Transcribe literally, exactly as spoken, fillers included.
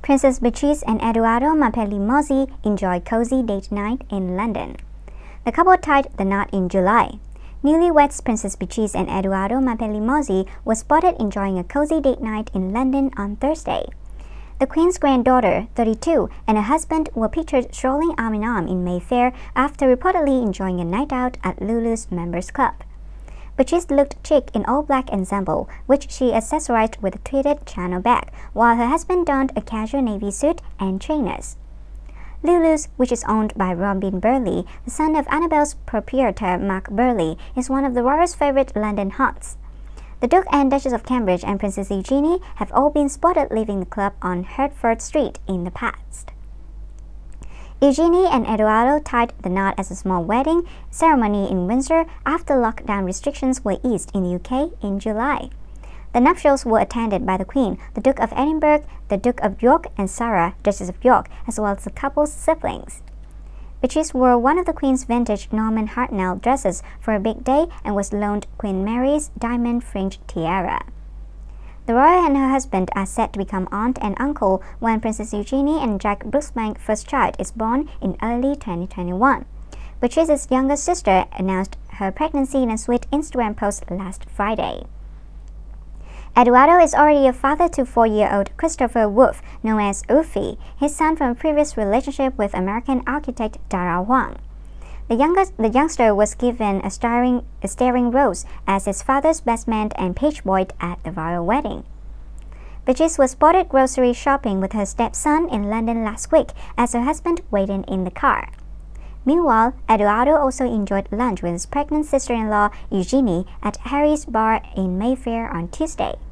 Princess Beatrice and Edoardo Mapelli-Mozzi enjoy cozy date night in London. The couple tied the knot in July. Newlyweds Princess Beatrice and Edoardo Mapelli-Mozzi were spotted enjoying a cozy date night in London on Thursday. The Queen's granddaughter, thirty-two, and her husband were pictured strolling arm-in-arm in Mayfair after reportedly enjoying a night out at Lulu's Members Club. Beatrice looked chic in all-black ensemble, which she accessorized with a tweeted Chanel bag, while her husband donned a casual navy suit and trainers. Lulu's, which is owned by Robin Burleigh, the son of Annabelle's proprietor Mark Burleigh, is one of the royal's favorite London haunts. The Duke and Duchess of Cambridge and Princess Eugenie have all been spotted leaving the club on Hertford Street in the past. Eugenie and Edoardo tied the knot as a small wedding ceremony in Windsor after lockdown restrictions were eased in the U K in July. The nuptials were attended by the Queen, the Duke of Edinburgh, the Duke of York, and Sarah, Duchess of York, as well as the couple's siblings. Beatrice wore one of the Queen's vintage Norman Hartnell dresses for a big day and was loaned Queen Mary's diamond fringed tiara. The royal and her husband are set to become aunt and uncle when Princess Eugenie and Jack Brooksbank's first child is born in early twenty twenty-one. Beatrice's younger sister announced her pregnancy in a sweet Instagram post last Friday. Edoardo is already a father to four-year-old Christopher Wolfe, known as Wolfie, his son from a previous relationship with American architect Dara Wang. The, youngest, the youngster was given a starring, a starring role as his father's best man and page boy at the royal wedding. Beatrice was spotted grocery shopping with her stepson in London last week as her husband waited in the car. Meanwhile, Edoardo also enjoyed lunch with his pregnant sister-in-law Eugenie at Harry's Bar in Mayfair on Tuesday.